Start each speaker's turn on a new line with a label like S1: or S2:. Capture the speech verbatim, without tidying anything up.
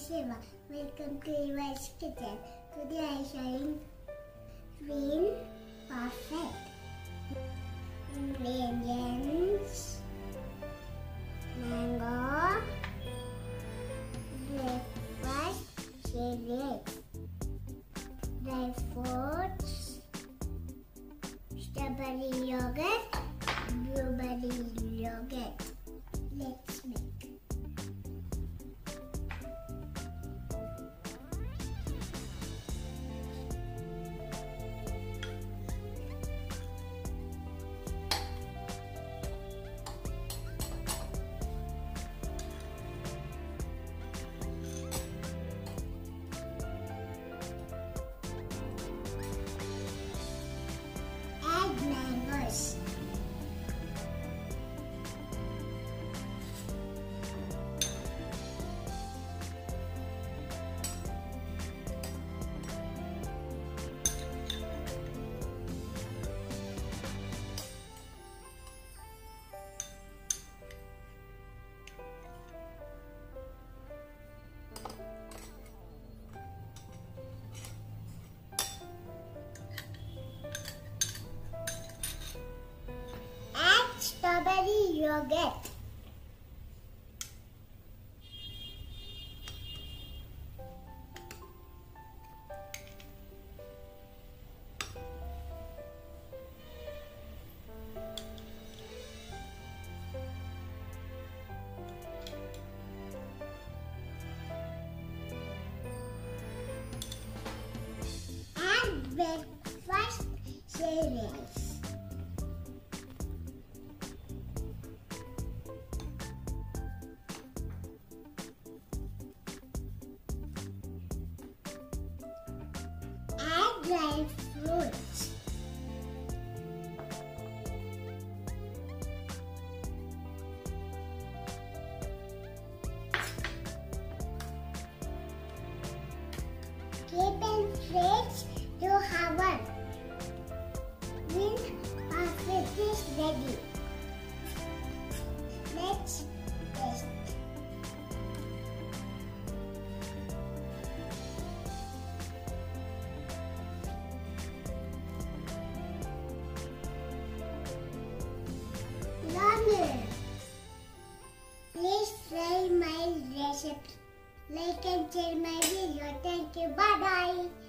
S1: Shiva. Welcome to Eva's Kitchen. Today I am showing green perfect. Ingredients: mango, breakfast cereal, dry fruits, strawberry yogurt, blueberry yogurt. Let's make. Add mangoes. Strawberry yogurt. And breakfast cereals. Dry fruits. Keep in fridge to hour. When our food is ready, let's taste. Please try my recipe. Like and share my video. Thank you. Bye bye.